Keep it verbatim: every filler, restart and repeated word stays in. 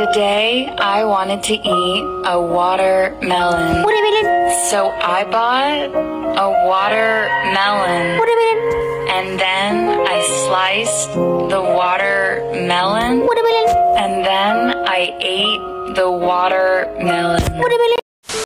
Today, I wanted to eat a watermelon. Watermelon. So I bought a watermelon. Watermelon. And then I sliced the watermelon. Watermelon. And then I ate the watermelon. Watermelon.